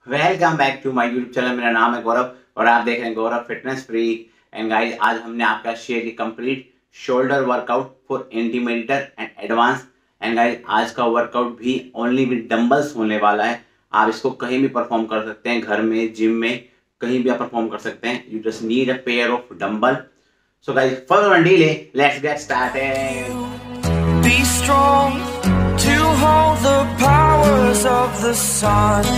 Welcome back to my YouTube channel. मेरा नाम है गौरव और आप देख रहे हैं Gaurav fitness freak. And guys, आज हमने आपका शेयर की complete shoulder workout for intermediate and advance. And guys, आज का वर्कआउट भी ओनली विद डंबल्स होने वाला है। आप इसको कहीं भी परफॉर्म कर सकते हैं, घर में, जिम में, कहीं भी आप परफॉर्म कर सकते हैं। You just need a pair of dumbbell. So guys, further no delay, let's get started. Be strong to hold the powers of the sun.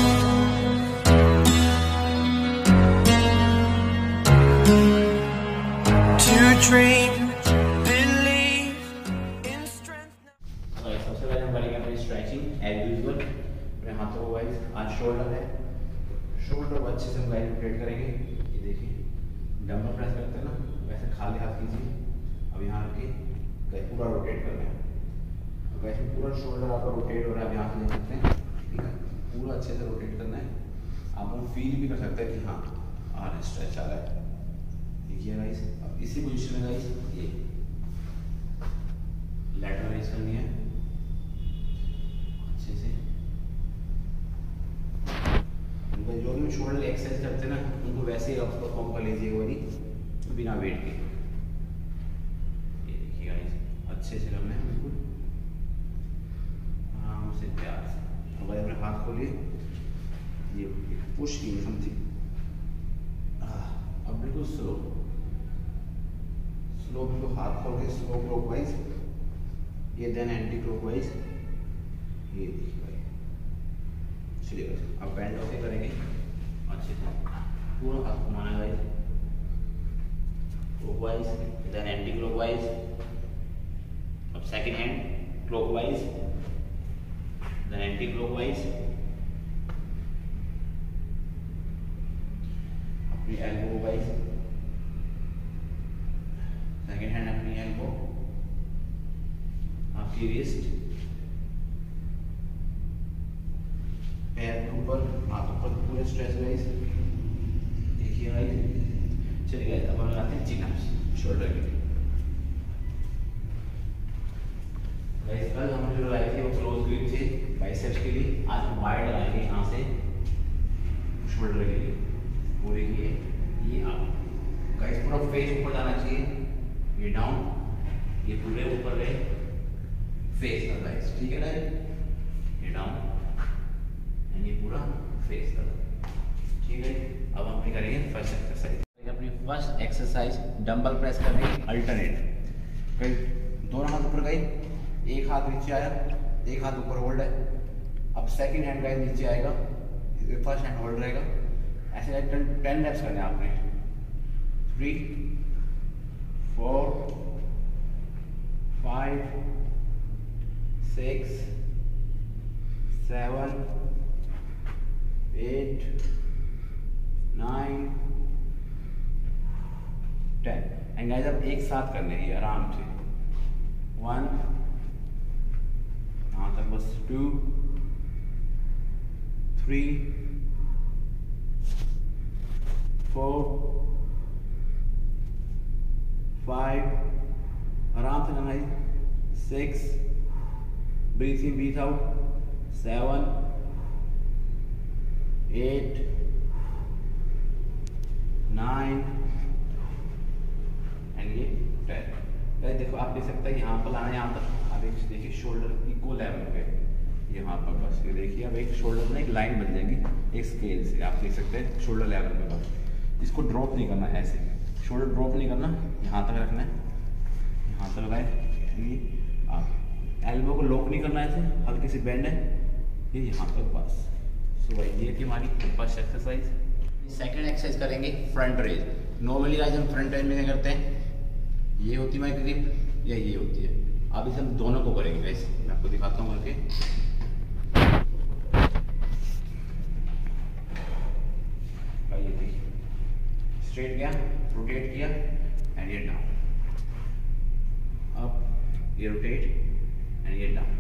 To dream, believe in strength. सबसे पहले हम करेंगे अपनी स्ट्रेचिंग एज यूजुअल। अपने हाथों को guys, आज shoulder है, शोल्डर को अच्छे से हम गाइस रोटेट करेंगे। ये देखिए, डंबल प्रेस करते हैं ना, वैसे खाली हाथ कीजिए। अब यहाँ रखिए, गाइस पूरा रोटेट करना है। वैसे पूरा शोल्डर आपका रोटेट हो रहा है, आप यहाँ से देख सकते हैं। ठीक है, पूरा अच्छे से रोटेट करना है। आप लोग फील भी कर सकते हैं कि हाँ स्ट्रेच आ रहा है। देखिए गाइस, अब इसी पोजीशन में गाइस ये लैटरल रेज करनी है अच्छे से। जो भी शोल्डर एक्सरसाइज करते हैं ना, उनको वैसे ही आप परफॉर्म कर लीजिएगा वही, बिना वेट के। ये देखिए गाइस, अच्छे से करना है बिल्कुल आराम से, प्यार से। अब अपने हाथ खोलिए, ये पुश कीजिए समथिंग। अब बिल्कुल स्लो बिल्कुल हाथ खोल के स्लो क्लॉकवाइज, ये देन एंटी क्लॉकवाइज। ये देखिए भाई, चलिए अब बैंड ओके करेंगे अच्छे से। पूरा हाथ घुमाना है क्लॉकवाइज, देन एंटी क्लॉकवाइज। अब second hand clockwise, then anti clockwise. अपनी एल्बो वाइज, सेकंड हैंड अपनी एल्बो, आपकी रिस्ट, पैर के ऊपर, हाथों पर पूरे स्ट्रेच वाइज। देखिए गाइस, चलिए गाइस, अब हम लगाते हैं चिन अप्स शोल्डर के लिए। गाइस, कल हमने जो लगाई थी वो क्लोज ग्रिप थी बाइसेप्स के लिए। आज हम वाइड लगाएंगे यहाँ से शोल्डर के लिए। वो देखिए, ये आप गाइस पूरा फेस ऊपर जाना चाहिए, ये डाउन, ये पूरे ऊपर गए फेस तक गाइस। ठीक है गाइस, ये डाउन एंड ये पूरा फेस तक। ठीक है, अब हम करेंगे फर्स्ट एक्सरसाइज। अपनी फर्स्ट एक्सरसाइज डंबल प्रेस करने की अल्टरनेट। कई दोनों हाथ ऊपर गए, एक हाथ नीचे आया, एक हाथ ऊपर होल्ड है। अब सेकंड हैंड गाइस नीचे आएगा, फर्स्ट हैंड होल्ड रहेगा। ऐसे 10 रेप्स करने हैं आपने। 3 4 5 6 7 8 9 10। एंड गाइस, अब एक साथ करने हैं आराम से। 1, यहाँ तक बस। 2 3 4 5, आराम से करना है। 6, breathe in breathe out. 7 8 9 and ये 10। गाइस देखो, आप देख सकते हैं यहाँ पर लाना है, यहाँ तक। आप एक देखिए, शोल्डर इक्वल लेवल पे यहाँ पर बस। ये देखिए, अब एक शोल्डर में एक लाइन बन जाएगी एक स्केल से। आप देख सकते हैं शोल्डर लेवल पे बस। इसको ड्रॉप नहीं करना, ऐसे शोल्डर ड्रॉप नहीं करना, यहाँ तक रखना है, यहाँ तक लगाए। आप एल्बो को लॉक नहीं करना, ऐसे हल्की सी बेंड है, ये यहाँ तक बस। सो भाई, ये थी हमारी फर्स्ट एक्सरसाइज। सेकंड एक्सरसाइज करेंगे फ्रंट रेज। नॉर्मली गाइस हम फ्रंट रेज में क्या करते हैं, ये होती है हमारी ग्रिप या ये होती है। अब इसे हम दोनों को करेंगे गाइस, मैं आपको दिखाता हूँ करके। स्ट्रेट गया, रोटेट किया एंड ये डाउन। अब ये रोटेट एंड ये डाउन,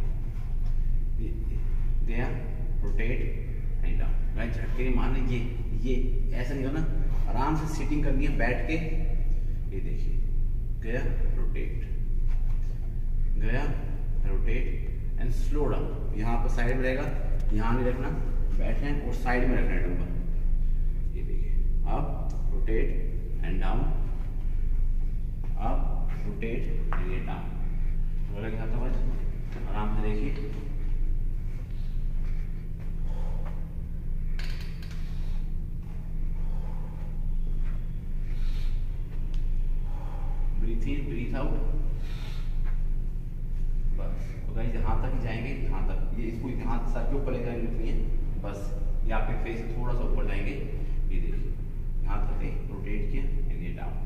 गया, रोटेट एंड डाउन। राइट, झटके मारने, ये ऐसा नहीं होना, आराम से सिटिंग करनी है बैठ के। ये देखिए, गया, रोटेट, गया, रोटेट एंड स्लो डाउन। यहाँ पर साइड में रहेगा, यहाँ नहीं रखना, बैठना है और साइड में रखना है डंबल। ये देखिए, up rotate and down, up rotate and ये डाउन। बोला क्या था बस आराम से देखिए। ब्रीथ इन ब्रीथ आउट, बस। तो गाइस यहाँ तक ही जाएंगे, यहाँ तक, ये इसको यहाँ सर के ऊपर ले जाएंगे उतनी है बस। ये आपके फेस से थोड़ा सा ऊपर जाएंगे, ये देखिए यहाँ तक है, रोटेट किया एंड ये डाउन,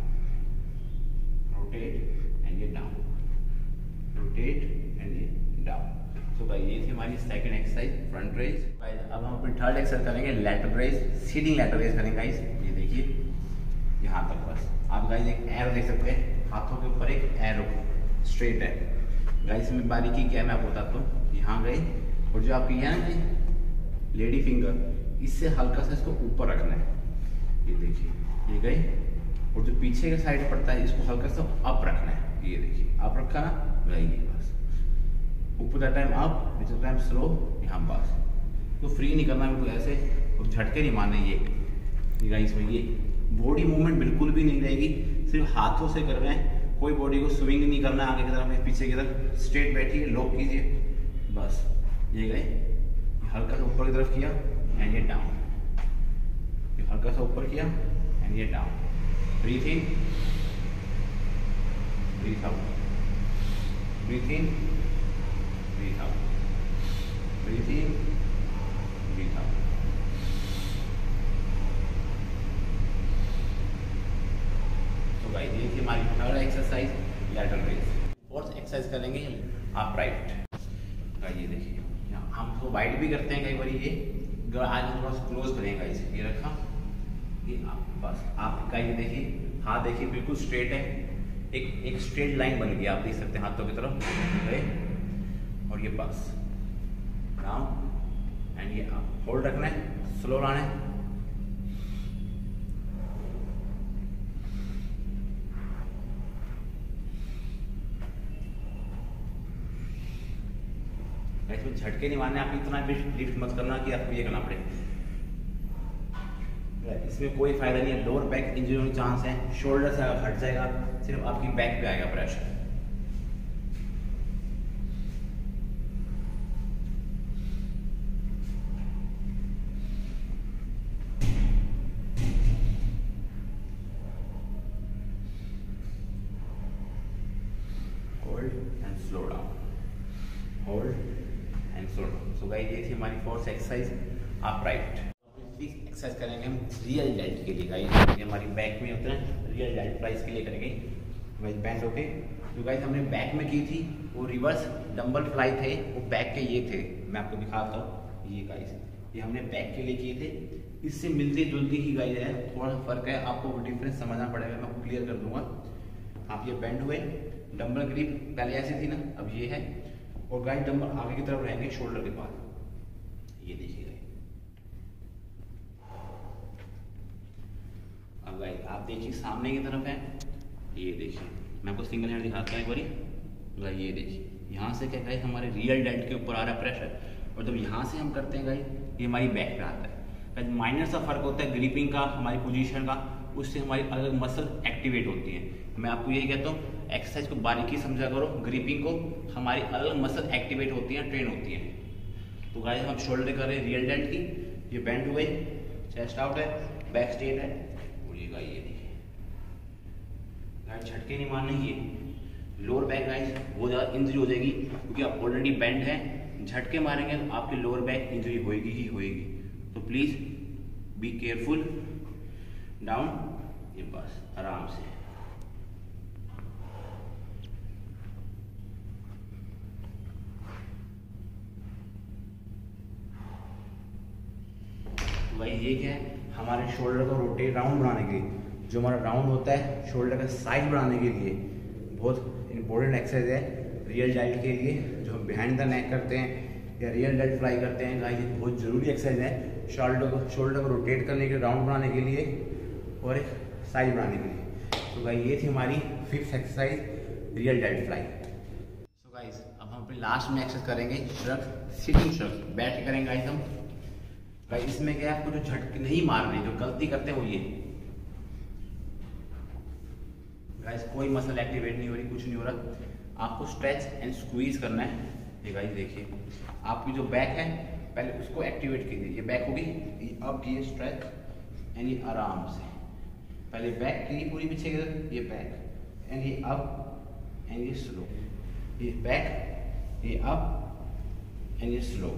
रोटेट एंड ये डाउन, रोटेट एंड ये डाउन। तो भाई ये थी हमारी सेकंड एक्सरसाइज फ्रंट रेज। अब हम अपनी थर्ड एक्सरसाइज करेंगे lateral raise, sitting lateral raise करेंगे गाइस। ये देखिए यहाँ तक बस। आप गाइस एक एरो देख सकते हैं, हाथों के ऊपर एक एरो स्ट्रेट है गाइस। में बारीकी क्या है मैं आपको बताता हूँ। यहाँ गए और जो आपकी है ना लेडी फिंगर, इससे हल्का सा इसको ऊपर रखना है। ये देखिए ये गए, और जो पीछे का साइड पड़ता है इसको हल्का सा अप रखना है। ये देखिए अप रखा ना, गई बस। ऊपर द टाइम अप, नीचे टाइम स्लो, यहाँ बस। तो फ्री नहीं करना बिल्कुल ऐसे, और झटके नहीं मारने। ये गाइस में ये बॉडी मूवमेंट बिल्कुल भी नहीं रहेगी, सिर्फ हाथों से कर रहे हैं। कोई बॉडी को स्विंग नहीं करना है आगे की तरफ पीछे की तरफ। स्ट्रेट बैठिए, लॉक कीजिए बस। ये गए, हल्का सा ऊपर की तरफ किया एंड ये डाउन, ये हल्का सा ऊपर किया एंड ये down. Breathe in breathe out, breathe in breathe out, breathe in breathe out. तो गाइस ये थी हमारी third exercise lateral raise. Fourth exercise करेंगे आप राइट। ये देखिए हम तो वाइड भी करते हैं कई बार। ये आज हम थोड़ा सा क्लोज करेंगे गाइस। ये रखा, ये आप बस। आपका ये देखिए हाथ देखिए बिल्कुल स्ट्रेट है, एक स्ट्रेट लाइन बन गई, आप देख सकते हैं हाथों की तरफ गए, और ये बस डाउन एंड ये आप होल्ड रखना है, स्लो लाना है। इसमें झटके नहीं मारने, आप इतना लिफ्ट मत करना कि आपको ये करना पड़े। इसमें कोई फायदा नहीं है, लोअर बैक इंजरी होने चांस है। शोल्डर से हट जाएगा, सिर्फ आपकी बैक पे आएगा pressure. Hold and slow down, hold and slow down. So guys ये थी हमारी fourth exercise upright. Exercise करेंगे हम रियल डेल्ट के लिए गाइस। ये हमारी बैक में होता है, रियल डेल्ट प्राइस के लिए करेंगे गाइस। बैंड होके जो गाइस हमने बैक में की थी वो रिवर्स डंबल फ्लाई थे, वो बैक के ये थे। मैं आपको दिखाता हूँ, ये गाइस ये हमने बैक के लिए किए थे। इससे मिलती जुलती ही गाइस है, थोड़ा सा फर्क है, आपको डिफरेंस समझना पड़ेगा, मैं आपको क्लियर कर दूंगा। आप ये बैंड हुए, डंबल ग्रिप पहले ऐसे थी ना, अब ये है, और गाइस डंबल आगे की तरफ रहेंगे शोल्डर के पास। ये देखिए अब गाइस आप देखिए सामने की तरफ है, ये देखिए मैं आपको सिंगल हैंड दिखाता हूँ एक बारी। ये देखिए यहाँ से क्या गाइस हमारे रियल डेल्ट के ऊपर आ रहा है प्रेशर, और जब यहाँ से हम करते हैं गाइस ये हमारी बैक पे आता है। गाइस माइनर सा फर्क होता है ग्रिपिंग का, हमारी पोजीशन का, उससे हमारी अलग मसल एक्टिवेट होती है। मैं आपको यही कहता हूँ एक्सरसाइज को बारीकी समझा करो, ग्रिपिंग को, हमारी अलग मसल एक्टिवेट होती है, ट्रेन होती है। तो गाइस हम शोल्डर कर रहे हैं रियल डेल्ट की, ये बैंड हुए, चेस्ट आउट है, बैक स्ट्रेट है, ये देखिए गाइस झटके नहीं मारने। ये लोअर बैक गाइस बहुत ज़्यादा इंजरी हो जाएगी, क्योंकि आप ऑलरेडी बैंड है, झटके मारेंगे तो आपके लोअर बैक इंजरी होएगी ही होएगी। तो प्लीज बी केयरफुल। डाउन, ये बस आराम से। भाई ये क्या है, हमारे शोल्डर को रोटेट राउंड बनाने के लिए, जो हमारा राउंड होता है शोल्डर का साइज बढ़ाने के लिए बहुत इंपॉर्टेंट एक्सरसाइज है रियल डेल्ट के लिए। जो हम बिहाइंड द नेक करते हैं या रियल डेल्ट फ्लाई करते हैं गाइस, ये बहुत ज़रूरी एक्सरसाइज है शोल्डर को रोटेट करने के लिए, राउंड बनाने के लिए और एक साइज बनाने के लिए। तो गाइस ये थी हमारी fifth exercise rear delt fly. So guys अब हम अपने लास्ट में एक्सरसाइज करेंगे श्रग, सिटिंग श्रग। बैठ के करेंगे गाइस हम। भाई इसमें क्या है, आपको जो झटके नहीं मारने, जो गलती करते हैं वो ये गाइस, कोई मसल एक्टिवेट नहीं हो रही, कुछ नहीं हो रहा। आपको स्ट्रेच एंड स्क्वीज करना है। ये गाइस देखिए, आपकी जो बैक है पहले उसको एक्टिवेट कीजिए। ये बैक होगी, ये अब किए स्ट्रेच एंड ये आराम से पहले बैक की पूरी पीछे की तरफ, ये बैक एंड ये अप एंड ये स्लो, ये बैक, ये अप एंड ये स्लो।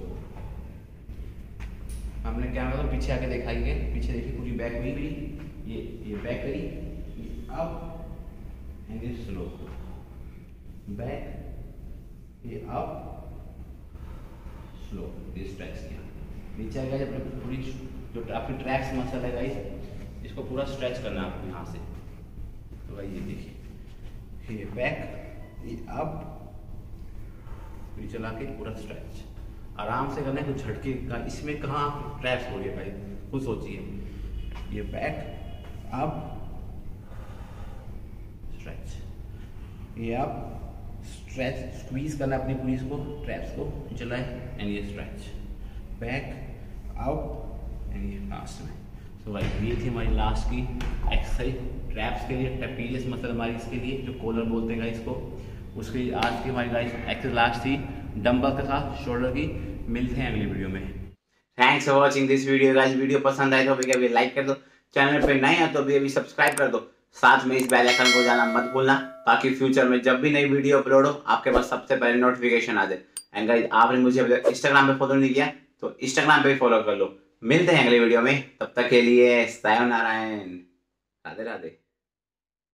हमने क्या मतलब पीछे आके दिखाइए, पीछे देखिए पूरी बैक हुई गई, ये बैक गई, ये अप एंड ये स्लो, बैक, ये अप स्लो, ये स्ट्रेच किया। नीचे आ गया पूरी जो आपकी ट्रैक्स मसल है गाइस, इसको पूरा स्ट्रेच करना है आपको यहाँ से। तो भाई ये देखिए, ये बैक, ये अप, ये चला के पूरा स्ट्रेच आराम से करना है। कुछ झटके का इसमें कहाँ ट्रैप्स हो रही है भाई, खुद सोचिए। ये बैक, अप, स्ट्रेच, ये अप, स्ट्रेच, स्क्वीज करना अपनी पूरी इसको ट्रैप्स को, चलाए एंड ये स्ट्रेच, बैक, आउट एंड ये लास्ट में। तो भाई ये थी हमारी लास्ट की एक्सरसाइज ट्रैप्स के लिए, ट्रेपीजियस मसल हमारी इसके लिए, जो कॉलर बोलते हैं इसको, उसके लिए आज की हमारी गाइस एक्सरसाइज लास्ट थी डंबल के साथ शोल्डर की। मिलते हैं अगली वीडियो में। Thanks for watching this video guys. Video पसंद आए तो अभी लाइक कर दो, चैनल पे नए हैं तो अभी सब्सक्राइब कर दो, साथ में इस बेल आइकन को जाना मत भूलना, ताकि फ्यूचर में जब भी नई वीडियो अपलोड हो आपके पास सबसे पहले नोटिफिकेशन आ जाए। एंड गाइस आपने मुझे अभी तक इंस्टाग्राम पे फॉलो नहीं किया तो इंस्टाग्राम पे फॉलो कर लो। मिलते हैं अगले वीडियो में, तब तक के लिए सायोनारा, राधे राधे।